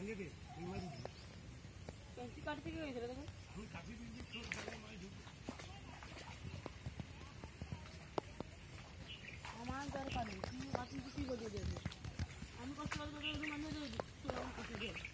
कैंची काटते के गए थे देखो हमारे घर का नहीं बाकी किसी को दे दे हम कष्ट कर दे मान्य दे